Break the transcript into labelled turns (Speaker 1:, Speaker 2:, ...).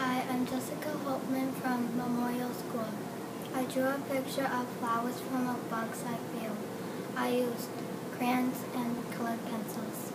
Speaker 1: Hi, I'm Jessica Holtman from Memorial School. I drew a picture of flowers from a bug-side field. I used crayons and colored pencils.